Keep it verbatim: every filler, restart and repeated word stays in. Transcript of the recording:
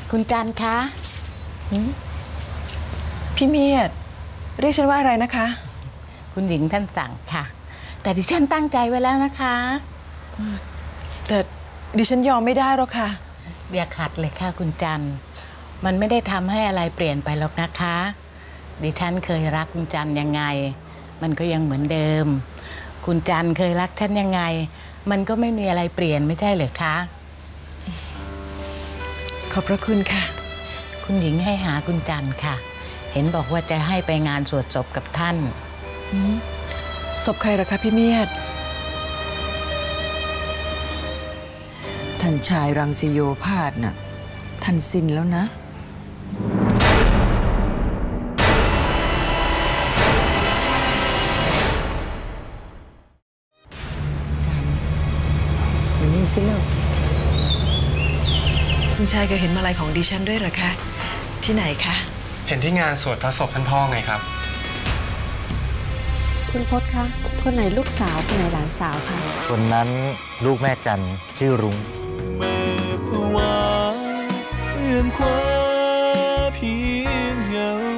คุณจันคะพี่เมียดเรียกฉันว่าอะไรนะคะคุณหญิงท่านสั่งค่ะแต่ดิฉันตั้งใจไว้แล้วนะคะแต่ดิฉันยอมไม่ได้หรอกค่ะอย่าขัดเลยค่ะคุณจันมันไม่ได้ทำให้อะไรเปลี่ยนไปหรอกนะคะดิฉันเคยรักคุณจันยังไงมันก็ยังเหมือนเดิมคุณจันเคยรักฉันยังไงมันก็ไม่มีอะไรเปลี่ยนไม่ใช่เหรอคะขอบพระคุณค่ะคุณหญิงให้หาคุณจันค่ะเห็นบอกว่าจะให้ไปงานสวดศพกับท่านศพใครเหรอคะพี่เมียดท่านชายรังสิโยภาสน่ะท่านสิ้นแล้วนะจันวันนี้สิลูกคุณชายเคยเห็นมาลัยของดิฉันด้วยเหรอคะที่ไหนคะเห็นที่งานสวดพระศพท่านพ่อไงครับคุณพจน์คะคนไหนลูกสาวคนไหนหลานสาวคะคนนั้นลูกแม่จันชื่อรุ้งแม่ผวาเอื้อนคว้าเพียงเงา